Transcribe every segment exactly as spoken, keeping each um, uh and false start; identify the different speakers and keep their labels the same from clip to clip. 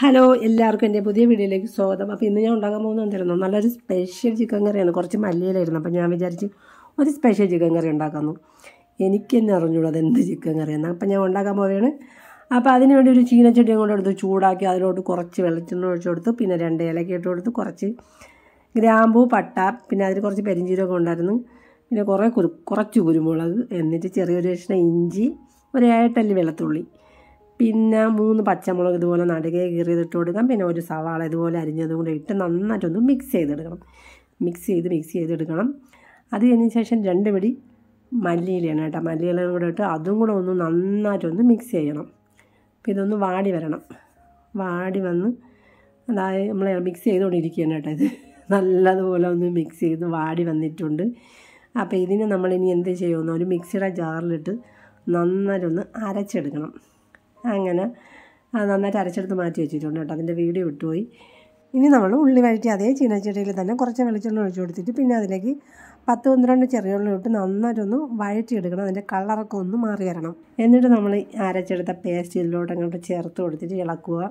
Speaker 1: Hello എല്ലാവർക്കും എൻ്റെ പുതിയ വീഡിയോയിലേക്ക് സ്വാഗതം. അപ്പോൾ ഇന്ന് ഞാൻ ഉണ്ടാക്കാൻ പോകുന്നത് എന്തായിരുന്നു, നല്ലൊരു സ്പെഷ്യൽ ചിക്കൻ കറിയാണ്. കുറച്ച് മല്ലിയിലായിരുന്നു. അപ്പോൾ ഞാൻ വിചാരിച്ച് ഒരു സ്പെഷ്യൽ ചിക്കൻ കറി ഉണ്ടാക്കാമെന്നു. എനിക്ക് തന്നെ അറിഞ്ഞൂടാ അതെന്ത് ചിക്കൻ കറിയാണ്. അപ്പോൾ ഞാൻ ഉണ്ടാക്കാൻ പോവുകയാണ്. അപ്പോൾ അതിന് വേണ്ടി ഒരു ചീനച്ചട്ടി കൊണ്ട് എടുത്ത് ചൂടാക്കി അതിലോട്ട് കുറച്ച് വെളിച്ചെണ്ണ ഒഴിച്ചു കൊടുത്ത്, പിന്നെ രണ്ട് ഏലക്ക ഇട്ട് കൊടുത്ത്, കുറച്ച് ഗ്രാമ്പൂ, പട്ട, പിന്നെ അതിൽ കുറച്ച് പെരിഞ്ചീരകം ഉണ്ടായിരുന്നു, പിന്നെ കുറേ കുരു കുറച്ച് കുരുമുളക്, എന്നിട്ട് ചെറിയൊരു കഷ്ണം ഇഞ്ചി, ഒരു ഏട്ടല്ലി വെളുത്തുള്ളി, പിന്നെ മൂന്ന് പച്ചമുളക് ഇതുപോലെ നടുകെ കീറിയതിട്ട് കൊടുക്കാം. പിന്നെ ഒരു സവാള ഇതുപോലെ അരിഞ്ഞതും കൂടെ ഇട്ട് നന്നായിട്ടൊന്ന് മിക്സ് ചെയ്തെടുക്കണം. മിക്സ് ചെയ്ത് മിക്സ് ചെയ്തെടുക്കണം. അത് കഴിഞ്ഞ ശേഷം രണ്ട് പിടി മല്ലിയിലയാണ് കേട്ടോ. മല്ലിയിലയും കൂടെ ഇട്ട് അതും കൂടെ ഒന്ന് നന്നായിട്ടൊന്ന് മിക്സ് ചെയ്യണം. അപ്പോൾ ഇതൊന്ന് വാടി വരണം. വാടി വന്ന് അതായത് നമ്മൾ മിക്സ് ചെയ്തുകൊണ്ടിരിക്കുകയാണ് കേട്ടോ. ഇത് നല്ലതുപോലെ ഒന്ന് മിക്സ് ചെയ്ത് വാടി വന്നിട്ടുണ്ട്. അപ്പോൾ ഇതിന് നമ്മളിനി എന്ത് ചെയ്യുമെന്ന് ഒരു മിക്സിയുടെ ജാറിലിട്ട് നന്നായിട്ടൊന്ന് അരച്ചെടുക്കണം. അങ്ങനെ അത് നന്നായിട്ട് അരച്ചെടുത്ത് മാറ്റി വെച്ചിട്ടുണ്ട് കേട്ടോ. അതിൻ്റെ വീഡിയോ വിട്ടുപോയി. ഇനി നമ്മൾ ഉള്ളി വഴറ്റി അതേ ചീനച്ചട്ടിയിൽ തന്നെ കുറച്ച് വെളിച്ചെണ്ണ ഒഴിച്ചു കൊടുത്തിട്ട്, പിന്നെ അതിലേക്ക് പത്ത് പന്ത്രണ്ട് ചെറിയ ഉള്ളി ഇട്ട് നന്നായിട്ടൊന്ന് വഴറ്റിയെടുക്കണം. അതിൻ്റെ കളറൊക്കെ ഒന്ന് മാറി വരണം. എന്നിട്ട് നമ്മൾ അരച്ചെടുത്ത പേസ്റ്റ് ഇതിലോട്ട് അങ്ങോട്ട് ചേർത്ത് കൊടുത്തിട്ട് ഇളക്കുക.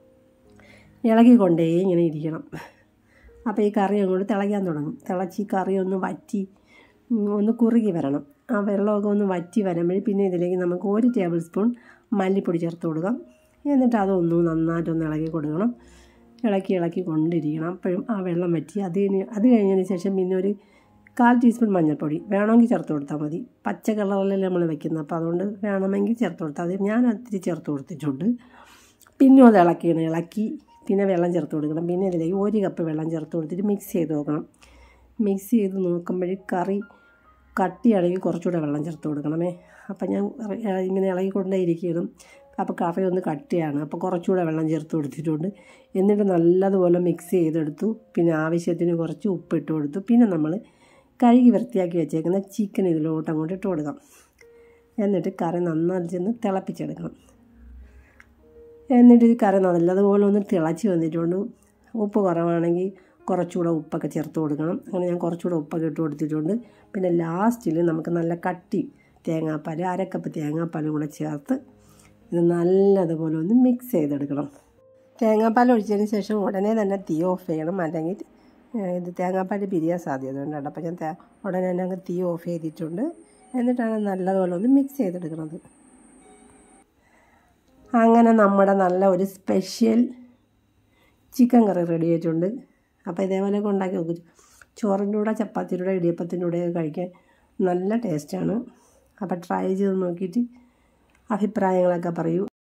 Speaker 1: ഇളകിക്കൊണ്ടേ ഇങ്ങനെ ഇരിക്കണം. അപ്പോൾ ഈ കറി അങ്ങോട്ട് തിളയ്ക്കാൻ തുടങ്ങും. തിളച്ച് ഈ കറി ഒന്ന് വറ്റി ഒന്ന് കുറുകി വരണം. ആ വെള്ളമൊക്കെ ഒന്ന് വറ്റി വരുമ്പോൾ പിന്നെ ഇതിലേക്ക് നമുക്ക് ഒരു ടേബിൾ സ്പൂൺ മല്ലിപ്പൊടി ചേർത്ത് കൊടുക്കാം. എന്നിട്ട് അതൊന്ന് നന്നായിട്ടൊന്ന് ഇളക്കി കൊടുക്കണം. ഇളക്കി ഇളക്കി കൊണ്ടിരിക്കണം. അപ്പോഴും ആ വെള്ളം വറ്റി അത് കഴിഞ്ഞ് അത് കഴിഞ്ഞതിന് ശേഷം പിന്നെ ഒരു കാൽ ടീസ്പൂൺ മഞ്ഞൾപ്പൊടി വേണമെങ്കിൽ ചേർത്ത് കൊടുത്താൽ മതി. പച്ച കളറിലല്ലേ നമ്മൾ വെക്കുന്നത്, അപ്പോൾ അതുകൊണ്ട് വേണമെങ്കിൽ ചേർത്ത് കൊടുത്താൽ അത് ഞാൻ ഒത്തിരി ചേർത്ത് കൊടുത്തിട്ടുണ്ട്. പിന്നെ അത് ഇളക്കിയാണ് ഇളക്കി പിന്നെ വെള്ളം ചേർത്ത് കൊടുക്കണം. പിന്നെ ഇതിലേക്ക് ഒരു കപ്പ് വെള്ളം ചേർത്ത് കൊടുത്തിട്ട് മിക്സ് ചെയ്ത് നോക്കണം. മിക്സ് ചെയ്ത് നോക്കുമ്പോൾ കറി കട്ടിയാണെങ്കിൽ കുറച്ചുകൂടെ വെള്ളം ചേർത്ത് കൊടുക്കണമേ. അപ്പം ഞാൻ ഇങ്ങനെ ഇളകിക്കൊണ്ടേ ഇരിക്കണം. അപ്പോൾ കറി ഒന്ന് കട്ടിയാണ്, അപ്പോൾ കുറച്ചുകൂടെ വെള്ളം ചേർത്ത് കൊടുത്തിട്ടുണ്ട്. എന്നിട്ട് നല്ലതുപോലെ മിക്സ് ചെയ്തെടുത്തു. പിന്നെ ആവശ്യത്തിന് കുറച്ച് ഉപ്പിട്ട് കൊടുത്തു. പിന്നെ നമ്മൾ കഴുകി വൃത്തിയാക്കി വെച്ചേക്കുന്ന ചിക്കൻ ഇതിലോട്ട് അങ്ങോട്ട് ഇട്ട് കൊടുക്കാം. എന്നിട്ട് കറി നന്നായി ചെന്ന് തിളപ്പിച്ചെടുക്കണം. എന്നിട്ട് ഈ കറി നല്ലതുപോലെ ഒന്ന് തിളച്ച് വന്നിട്ടുണ്ട്. ഉപ്പ് കുറവാണെങ്കിൽ കുറച്ചുകൂടെ ഉപ്പൊക്കെ ചേർത്ത് കൊടുക്കണം. അങ്ങനെ ഞാൻ കുറച്ചുകൂടെ ഉപ്പൊക്കെ ഇട്ട് കൊടുത്തിട്ടുണ്ട്. പിന്നെ ലാസ്റ്റിൽ നമുക്ക് നല്ല കട്ടി തേങ്ങാപ്പാൽ അരക്കപ്പ് തേങ്ങാപ്പാലും കൂടെ ചേർത്ത് ഇത് നല്ലതുപോലെ ഒന്ന് മിക്സ് ചെയ്തെടുക്കണം. തേങ്ങാപ്പാൽ ഒഴിച്ചതിന് ശേഷം ഉടനെ തന്നെ തീ ഓഫ് ചെയ്യണം, അല്ലെങ്കിൽ ഇത് തേങ്ങാപ്പാൽ പിരിയാൻ സാധ്യതയുണ്ട് കേട്ടോ. അപ്പോൾ ഞാൻ ഉടനെ തന്നെ അങ്ങ് തീ ഓഫ് ചെയ്തിട്ടുണ്ട്. എന്നിട്ടാണ് നല്ലതുപോലെ ഒന്ന് മിക്സ് ചെയ്തെടുക്കുന്നത്. അങ്ങനെ നമ്മുടെ നല്ല ഒരു സ്പെഷ്യൽ ചിക്കൻ കറി റെഡി ആയിട്ടുണ്ട്. അപ്പോൾ ഇതേപോലെയൊക്കെ ഉണ്ടാക്കി നോക്കും. ചോറിൻ്റെ കൂടെ, ചപ്പാത്തിയുടെ കൂടെ, ഇടിയപ്പത്തിൻ്റെ കൂടെയൊക്കെ കഴിക്കാൻ നല്ല ടേസ്റ്റാണ്. അപ്പോൾ ട്രൈ ചെയ്ത് നോക്കിയിട്ട് അഭിപ്രായങ്ങളൊക്കെ പറയൂ.